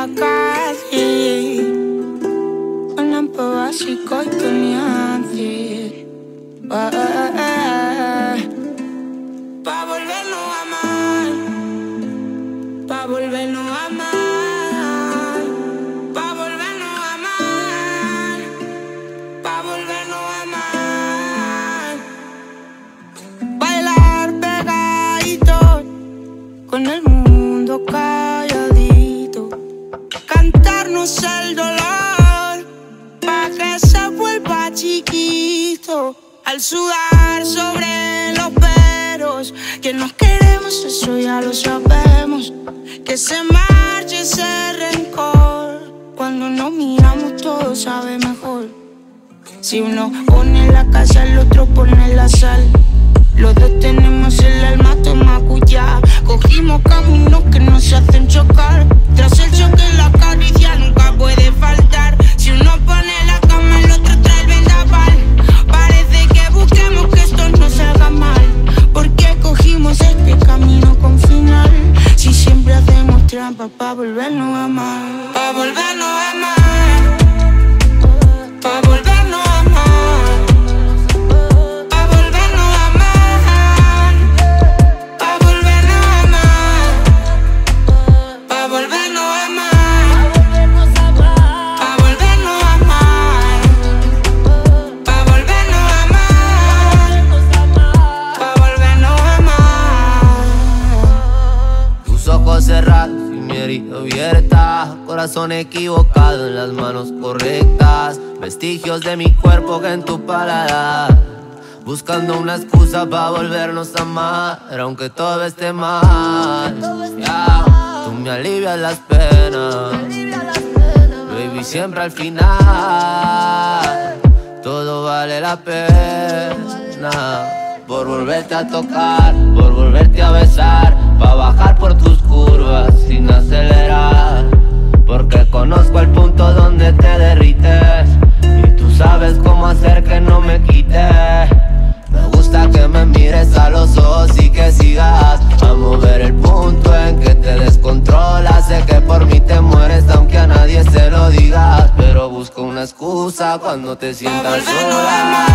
la calle, con lampo básico y toniante, pa' volvernos a amar, pa' volvernos a amar, pa' volvernos a amar, pa' volvernos a amar. Bailar pegadito, con el mundo calladito, cantarnos el dolor, pa' que se vuelva chiquito. Al sudar sobre los peros, que nos queremos, eso ya lo sabemos. Que se marche ese rencor, cuando nos miramos todo sabe mejor. Si uno pone la casa, el otro pone la sal. Los dos tenemos el alma tomacuyá. Cogimos caminos que nos hacen chocar. Tras el choque la caricia nunca puede faltar. Si uno pone la cama, el otro trae el vendaval. Parece que busquemos que esto no salga mal, porque cogimos este camino con final. Si siempre hacemos trampa pa' volvernos a amar, pa' volvernos a amar, pa' volvernos a amar, pa' volvernos a amar, pa' volvernos a amar, pa' volvernos a amar, pa' volvernos a amar, pa' volvernos a amar, pa' volvernos a amar. Tus ojos cerrados y mi herida abierta, corazón equivocado en las manos correctas, vestigios de mi cuerpo que en tu paladar, buscando una excusa pa' volvernos a amar, aunque todo esté mal. Yeah. Tú me alivias las penas, baby, siempre al final todo vale la pena. Por volverte a tocar, por volverte a besar, pa' bajar por tus curvas sin acelerar, porque conozco el punto donde te derrites y tú sabes cómo hacer que no me quite. Me gusta que me mires a los ojos y que sigas a mover el punto en que te descontrolas. Sé que por mí te mueres aunque a nadie se lo digas, pero busco una excusa cuando te sientas sola.